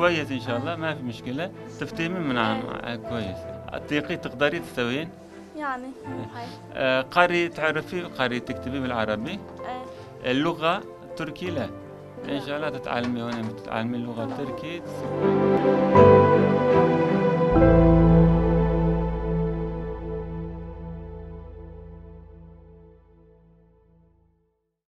كويس ان شاء الله، ما في مشكله. تفتهمين من كويس. تقدري تستوين يعني هاي. قاري تعرفي، قاري تكتبي بالعربي. ايه. اللغه تركي لا. ان لا. شاء الله تتعلمي هنا، تتعلمي اللغه تمام. التركي.